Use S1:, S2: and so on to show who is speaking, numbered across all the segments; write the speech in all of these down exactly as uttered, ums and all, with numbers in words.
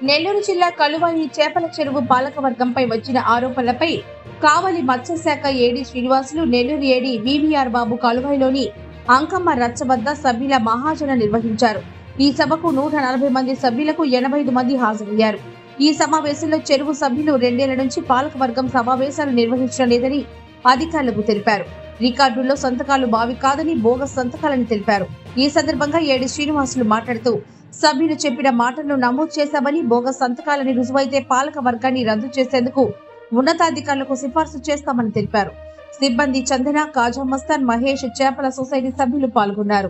S1: నెల్లూరు జిల్లా కలువాయి చేపల చెరువు పాలకవర్గంపై వచ్చిన ఆరోపణలపై కావలి మత్స్యశాఖ AD Srinivasulu, Nellore AD VVR Babu కలువాయిలోని అంకమ్మ రచ్చ వద్ద సభ్యుల మహాజన నిర్వహించారు. ఈ సభకు నూట నలభై మంది సభ్యులకు ఎనభై ఐదు మంది హాజరయ్యారు. ఈ సమావేశంలో చెరువు సభ్యులు రెండేళ్ల నుంచి పాలకవర్గం సమావేశాలు నిర్వహించడం లేదని అధికారులకు తెలిపారు. రికార్డుల్లో సంతకాలు బావి కాదని బోగస్ సంతకాలని తెలిపారు. ఈ సందర్భంగా ఏడీ శ్రీనివాసులు మాట్లాడుతూ సభ్యులు చెప్పిన మాటలను నమోదు చేశామని, బోగస్ సంతకాలని రుజువైతే పాలక వర్గాన్ని రద్దు చేసేందుకు ఉన్నతాధికారులకు సిఫార్సు చేస్తామని తెలిపారు. సిబ్బంది చందన, కాజా మస్తాన్, మహేష్, చేపల సొసైటీ సభ్యులు పాల్గొన్నారు.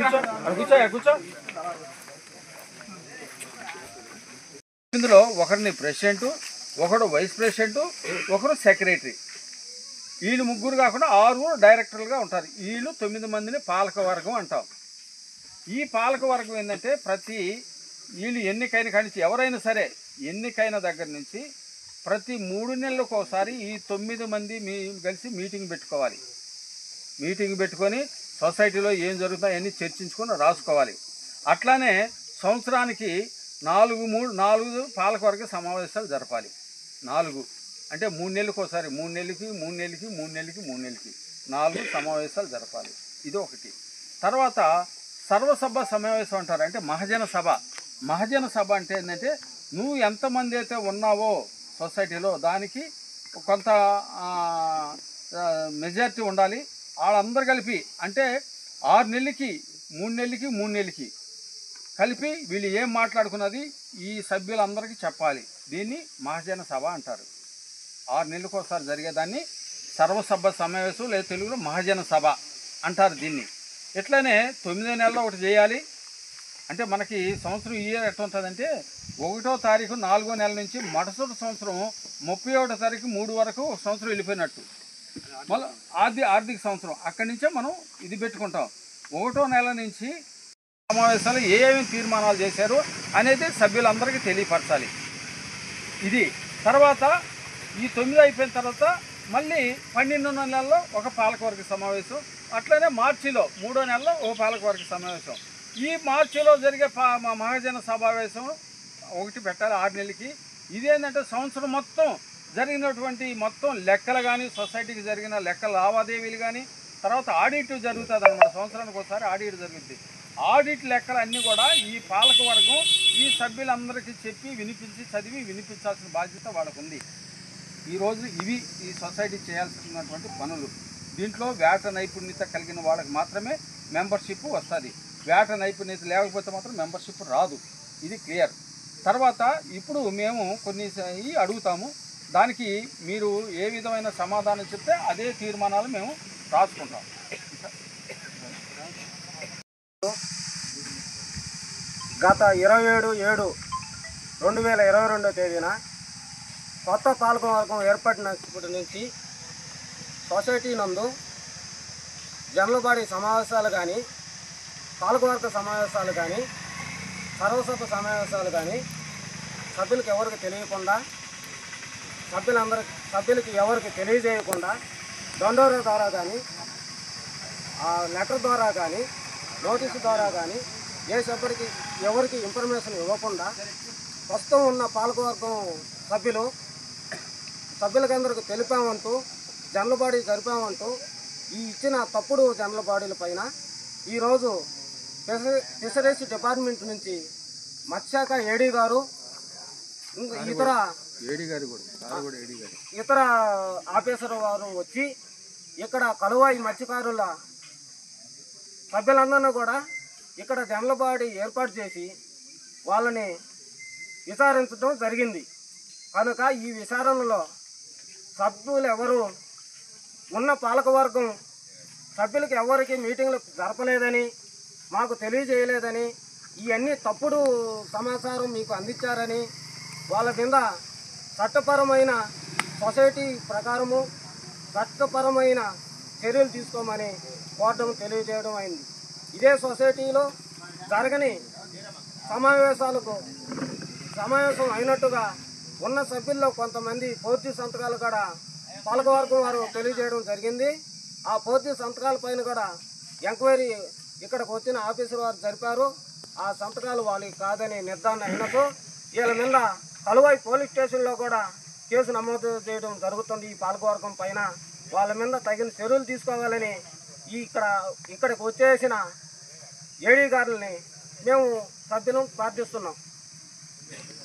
S2: ఇందులో ఒకరిని ప్రెసిడెంట్, ఒకడు వైస్ ప్రెసిడెంట్, ఒకరు సెక్రటరీ, వీళ్ళు ముగ్గురు కాకుండా ఆరుగురు డైరెక్టర్లుగా ఉంటారు. వీళ్ళు తొమ్మిది మందిని పాలక వర్గం అంటాం. ఈ పాలక వర్గం ఏంటంటే ప్రతి వీళ్ళు ఎన్నికైన కానించి ఎవరైనా సరే ఎన్నికైన దగ్గర నుంచి ప్రతి మూడు నెలలకు ఒకసారి ఈ తొమ్మిది మంది మీ కలిసి మీటింగ్ పెట్టుకోవాలి. మీటింగ్ పెట్టుకొని సొసైటీలో ఏం జరుగుతుందో అవన్నీ చర్చించుకొని రాసుకోవాలి. అట్లానే సంవత్సరానికి నాలుగు మూడు నాలుగు పాలకవర్గ సమావేశాలు జరపాలి. నాలుగు అంటే మూడు నెలలకు ఒకసారి, మూడు నెలలకి మూడు నెలలకి మూడు నెలలకి మూడు నెలలకి నాలుగు సమావేశాలు జరపాలి. ఇది ఒకటి. తర్వాత సర్వసభ సమావేశం అంటారు, అంటే మహాజన సభ. మహాజన సభ అంటే ఏంటంటే నువ్వు ఎంతమంది అయితే ఉన్నావో సొసైటీలో దానికి కొంత మెజారిటీ ఉండాలి. వాళ్ళందరూ కలిపి అంటే ఆరు నెలలకి మూడు నెలలకి మూడు నెలలకి కలిపి వీళ్ళు ఏం మాట్లాడుకున్నది ఈ సభ్యులందరికీ చెప్పాలి. దీన్ని మహాజన సభ అంటారు. ఆరు నెలలకు ఒకసారి జరిగేదాన్ని సర్వసభ సమావేశం లేదా తెలుగులో మహాజన సభ అంటారు దీన్ని. ఇట్లనే తొమ్మిదో నెలలో ఒకటి చేయాలి. అంటే మనకి సంవత్సరం ఇయర్ ఎట్లా ఉంటుందంటే ఒకటో తారీఖు నాలుగో నెల నుంచి మరుసటి సంవత్సరం ముప్పై ఒకటో తారీఖు మూడు వరకు ఒక సంవత్సరం వెళ్ళిపోయినట్టు. మళ్ళీ ఆర్థిక ఆర్థిక సంవత్సరం అక్కడి నుంచే మనం ఇది పెట్టుకుంటాం. ఒకటో నెల నుంచి సమావేశాలు ఏమేమి తీర్మానాలు చేశారు అనేది సభ్యులందరికీ తెలియపరచాలి. ఇది తర్వాత ఈ తొమ్మిది అయిపోయిన తర్వాత మళ్ళీ పన్నెండో నెలలో ఒక పాలకవర్గ సమావేశం, అట్లనే మార్చిలో మూడో నెలలో ఒక పాలకవర్గ సమావేశం. ఈ మార్చిలో జరిగే పా మహాజన సమావేశం ఒకటి పెట్టాలి ఆరు నెలలకి. ఇదేంటంటే సంవత్సరం మొత్తం జరిగినటువంటి మొత్తం లెక్కలు కానీ, సొసైటీకి జరిగిన లెక్కల లావాదేవీలు కానీ, తర్వాత ఆడిట్ జరుగుతుంది అన్నమాట. సంవత్సరానికి ఒకసారి ఆడిట్ జరుగుతుంది. ఆడిట్ లెక్కలు అన్నీ కూడా ఈ పాలకవర్గం ఈ సభ్యులందరికీ చెప్పి వినిపించి చదివి వినిపించాల్సిన బాధ్యత వాళ్ళకు ఉంది. ఈరోజు ఇవి ఈ సొసైటీ చేయాల్సినటువంటి పనులు. దీంట్లో వేట నైపుణ్యత కలిగిన వాళ్ళకి మాత్రమే మెంబర్షిప్ వస్తుంది. వేట నైపుణ్యత లేకపోతే మాత్రం మెంబర్షిప్ రాదు. ఇది క్లియర్. తర్వాత ఇప్పుడు మేము కొన్ని అడుగుతాము, దానికి మీరు ఏ విధమైన సమాధానం చెప్తే అదే తీర్మానాలు మేము రాసుకుంటాం.
S3: గత ఇరవై ఏడు ఏడు రెండు వేల ఇరవై రెండో తేదీన కొత్త పాలకవర్గం ఏర్పడినప్పటి నుంచి సొసైటీ నందు జనరల్ బాడీ సమావేశాలు కానీ, పాలకవర్గ సమావేశాలు కానీ, సర్వసభ సమావేశాలు కానీ సభ్యులకు ఎవరికి తెలియకుండా, సభ్యులందరికి సభ్యులకి ఎవరికి తెలియజేయకుండా దండోర ద్వారా కానీ, లెటర్ ద్వారా కానీ, నోటీసు ద్వారా కానీ ఏ సభ్యుడికి ఎవరికి ఇన్ఫర్మేషన్ ఇవ్వకుండా ప్రస్తుతం ఉన్న పాలకవర్గం సభ్యులు సభ్యులకందరికి తెలిపామంటూ జనరల్ బాడీ జరిపామంటూ ఈ ఇచ్చిన తప్పుడు జనరల్ బాడీల పైన ఈరోజు ఫిషరీస్ డిపార్ట్మెంట్ నుంచి మత్స్యశాఖ ఏడీ గారు, ఇతర ఇతర ఆఫీసర్ వారు వచ్చి ఇక్కడ కలువాయి మత్స్యకారుల సభ్యులందరినీ కూడా ఇక్కడ జనరల్ బాడీ ఏర్పాటు చేసి వాళ్ళని విచారించడం జరిగింది. కనుక ఈ విచారణలో సభ్యులు ఎవరు ఉన్న పాలకవర్గం సభ్యులకి ఎవరికి మీటింగ్లు జరపలేదని, మాకు తెలియజేయలేదని, ఇవన్నీ తప్పుడు సమాచారం మీకు అందించారని వాళ్ళ కింద చట్టపరమైన సొసైటీ ప్రకారము చట్టపరమైన చర్యలు తీసుకోమని కోరడం తెలియజేయడం అయింది. ఇదే సొసైటీలో జరగని సమావేశాలకు సమావేశం అయినట్టుగా ఉన్న సభ్యుల్లో కొంతమంది పూర్తి సంతకాలు కూడా పాలకవర్గం వారు తెలియజేయడం జరిగింది. ఆ పూర్తి సంతకాల పైన కూడా ఎంక్వైరీ ఇక్కడికి వచ్చిన ఆఫీసర్ వారు జరిపారు. ఆ సంతకాలు వాళ్ళకి కాదని నిర్ధారణ అయినతో వీళ్ళ మీద కలువాయి పోలీస్ స్టేషన్లో కూడా కేసు నమోదు చేయడం జరుగుతుంది. ఈ పాలకవర్గం పైన వాళ్ళ మీద తగిన చర్యలు తీసుకోవాలని ఈ ఇక్కడ ఇక్కడికి వచ్చేసిన ఏడీ గారుల్ని మేము సభ్యులను ప్రార్థిస్తున్నాం.